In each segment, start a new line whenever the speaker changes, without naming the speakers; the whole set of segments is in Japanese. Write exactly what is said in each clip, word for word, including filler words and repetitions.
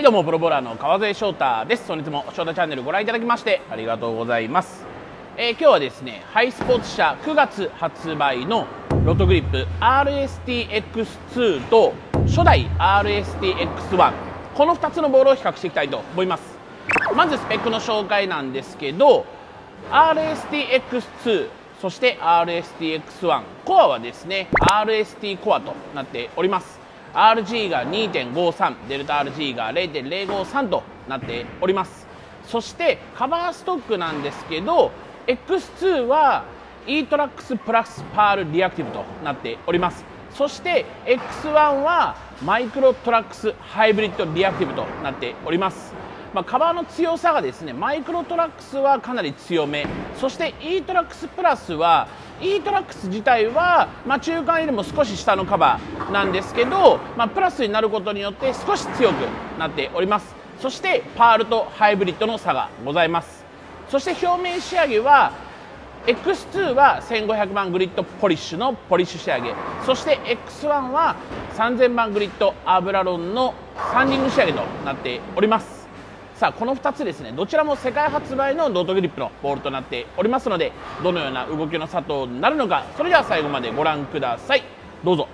どうもプロボーラーの川添翔太です。本日も翔太チャンネルご覧いただきましてありがとうございます。えー、今日はですね、ハイスポーツ社くがつ発売のロトグリップ アールエスティーエックスツー と初代 アールエスティーエックスワン、 このふたつのボールを比較していきたいと思います。まずスペックの紹介なんですけど、 アールエスティーエックスツー そして アールエスティーエックスワン コアはですね アールエスティー コアとなっております。 アールジー が にてんごさん、 デルタ アールジー が れいてんぜろごさん となっております。そしてカバーストックなんですけど、 エックスツー は イートラックス プラスパールリアクティブとなっております。そして エックスワン はマイクロトラックスハイブリッドリアクティブとなっております。まあ、カバーの強さがですね、マイクロトラックスはかなり強め、そして イートラックス プラスは イートラックス 自体は、まあ、中間よりも少し下のカバーなんですけど、まあ、プラスになることによって少し強くなっております。そしてパールとハイブリッドの差がございます。そして表面仕上げは エックスツー はせんごひゃくばんグリッドポリッシュのポリッシュ仕上げ、そして エックスワン はさんぜんばんグリッドアブラロンのサンディング仕上げとなっております。さあこのふたつですね、どちらも世界発売のロトグリップのボールとなっておりますので、どのような動きの差となるのか、それでは最後までご覧ください。どうぞ。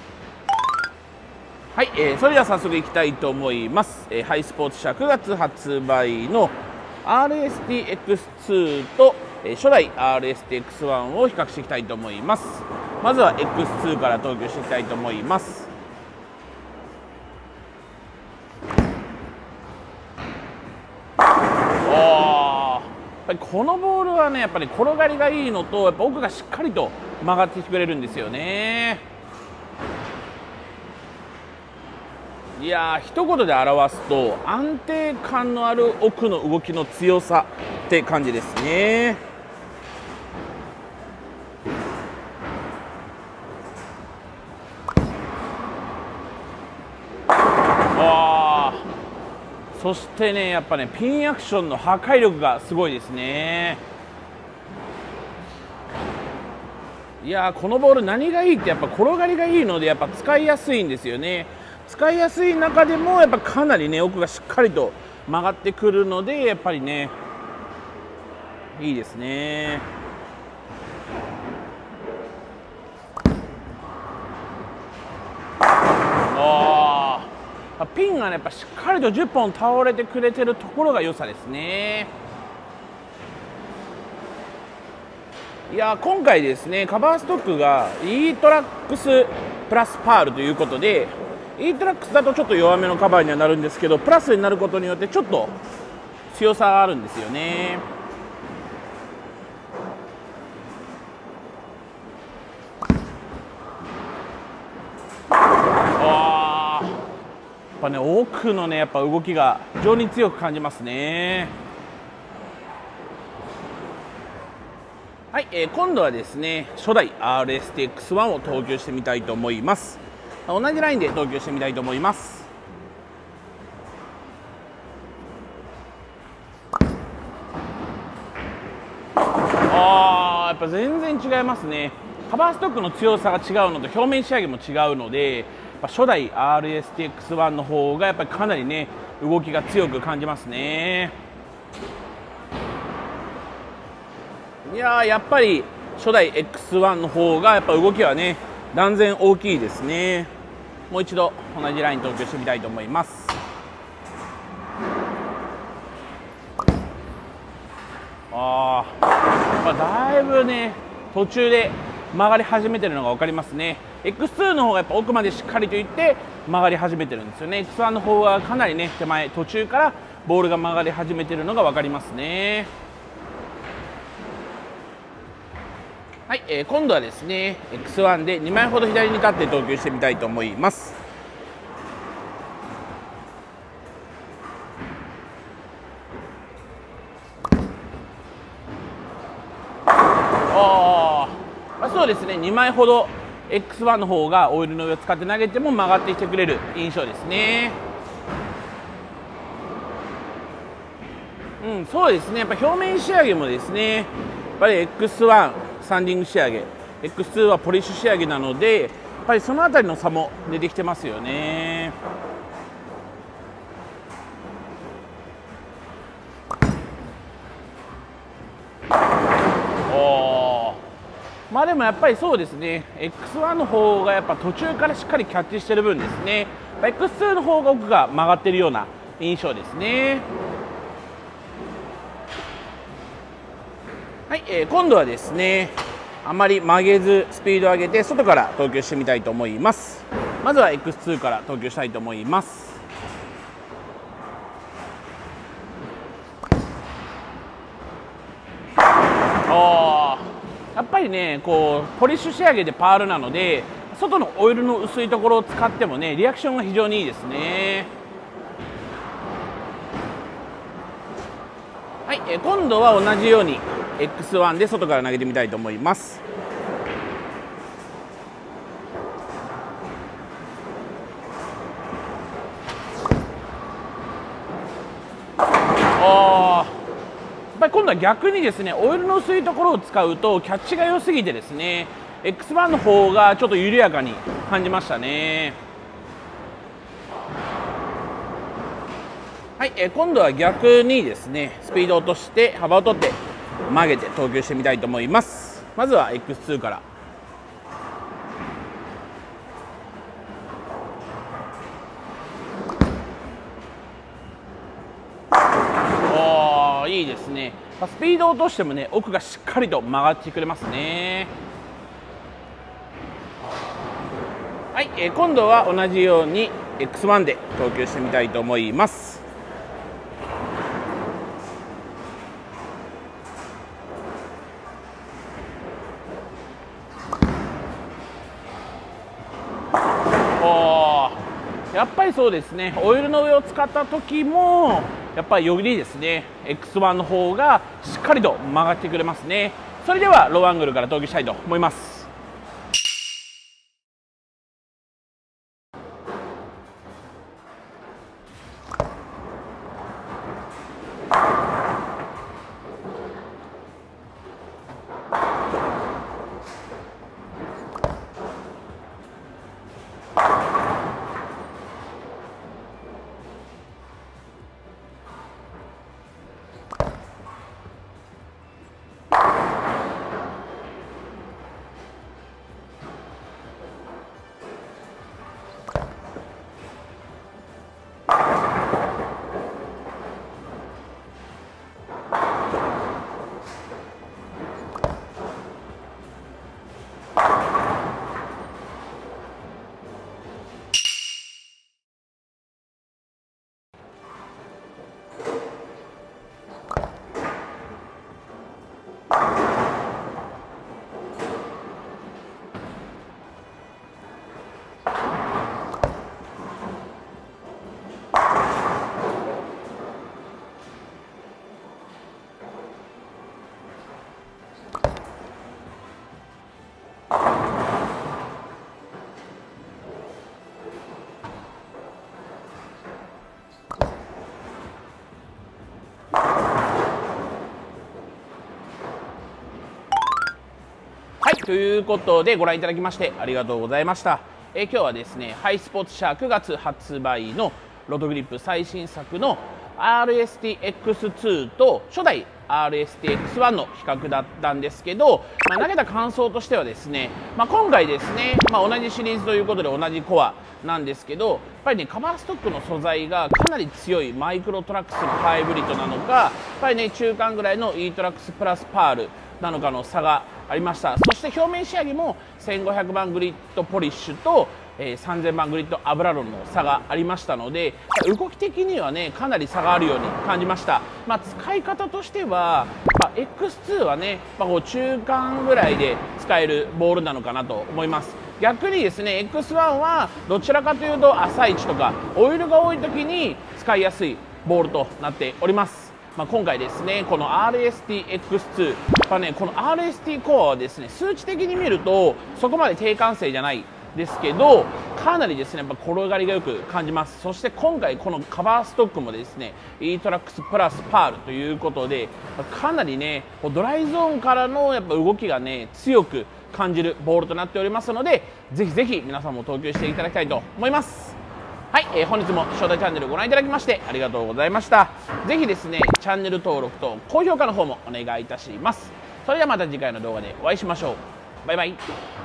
はい、えー、それでは早速いきたいと思います。えー、ハイスポーツ社くがつ発売の アールエスティーエックスツー と、えー、初代 アールエスティーエックスワン を比較していきたいと思います。まずは エックスツー から投球していきたいと思います。このボールはね、やっぱり転がりがいいのと、やっぱ奥がしっかりと曲がってきてくれるんですよね。いやー、一言で表すと安定感のある奥の動きの強さって感じですね。そしてね、やっぱね、ピンアクションの破壊力がすごいですね。いやー、このボール何がいいって、やっぱ転がりがいいので、やっぱ使いやすいんですよね。使いやすい中でもやっぱかなりね、奥がしっかりと曲がってくるので、やっぱりねいいですね。ピンがね、やっぱしっかりとじゅっぽん倒れてくれてるところが良さですね。いや今回ですね、カバーストックが E トラックスプラスパールということで、 E トラックスだとちょっと弱めのカバーにはなるんですけど、プラスになることによってちょっと強さがあるんですよね。やっぱね、奥のね、やっぱ動きが非常に強く感じますね。はい、えー、今度はですね、初代 アールエスティーエックスワン を投球してみたいと思います。同じラインで投球してみたいと思います。あー、やっぱ全然違いますね。カバーストックの強さが違うのと表面仕上げも違うので、初代 アールエスティーエックスワン の方がやっぱりかなりね、動きが強く感じますね。いやー、やっぱり初代 エックスワン の方がやっぱ動きはね、断然大きいですね。もう一度同じライン投球してみたいと思います。あー、やっぱだいぶね、途中で曲がり始めてるのが分かりますね。エックスツー の方がやっぱ奥までしっかりといって曲がり始めてるんですよね。エックスワン の方はかなりね、手前途中からボールが曲がり始めてるのが分かりますね。はい、えー、今度はですね エックスワン でにまいほど左に立って投球してみたいと思います。あー、まあ、そうですね、にまいほど エックスワン の方がオイルの上を使って投げても曲がってきてくれる印象ですね。うん、そうですね、やっぱ表面仕上げもですね、やっぱり エックスワン サンディング仕上げ、エックスツー はポリッシュ仕上げなので、やっぱりそのあたりの差も出てきてますよね。 まあでもやっぱりそうですね、 エックスワン の方がやっぱ途中からしっかりキャッチしてる分ですね、 エックスツー の方が奥が曲がってるような印象ですね。はい、えー、今度はですね、あまり曲げずスピードを上げて外から投球してみたいと思います。まずは エックスツー から投球したいと思います。やっぱりね、こうポリッシュ仕上げでパールなので、外のオイルの薄いところを使ってもね、リアクションが非常にいいですね。はい、えー、今度は同じように エックスワン で外から投げてみたいと思います。あーやっぱり今度は逆にですね、オイルの薄いところを使うとキャッチが良すぎてですね、 エックスワン の方がちょっと緩やかに感じましたね。はい、えー、今度は逆にですね、スピードを落として幅を取って曲げて投球してみたいと思います。まずは エックスツー から。いいですね。スピードを落としてもね、奥がしっかりと曲がってくれますね。はい、えー、今度は同じように エックスワン で投球してみたいと思います。やっぱりそうですね、オイルの上を使った時もやっぱりよりですね エックスワン の方がしっかりと曲がってくれますね。それではローアングルから投球したいと思います。はい、ということでご覧いただきましてありがとうございました。えー、今日はですね、ハイスポーツ社くがつ発売のロトグリップ最新作の アールエスティーエックスツー と初代 アールエスティーエックスワン の比較だったんですけど、まあ、投げた感想としてはですね、まあ、今回ですね、まあ、同じシリーズということで同じコアなんですけど、やっぱりねカバーストックの素材がかなり強いマイクロトラックスのハイブリッドなのか、やっぱりね中間ぐらいの E トラックスプラスパールなのかの差がありました。そして表面仕上げもせんごひゃくばんグリッドポリッシュと、えー、さんぜんばんグリッドアブラロンの差がありましたので、動き的にはねかなり差があるように感じました。まあ、使い方としては、まあ、エックスツー はね、まあ、こう中間ぐらいで使えるボールなのかなと思います。逆にですね エックスワン はどちらかというと浅い位置とかオイルが多い時に使いやすいボールとなっております。まあ、今回ですねこの アールエスティーエックスツー、まあね、この アールエスティー コアはですね数値的に見るとそこまで低完成じゃないですけど、かなりですねやっぱ転がりがよく感じます。そして今回このカバーストックもですね E トラックスプラスパールということで、かなりねドライゾーンからのやっぱ動きがね強く感じるボールとなっておりますので、ぜひぜひ皆さんも投球していただきたいと思います。はい、えー、本日も招待チャンネルご覧いただきましてありがとうございました。ぜひですねチャンネル登録と高評価の方もお願いいたします。それではまた次回の動画でお会いしましょう。 バイバイ。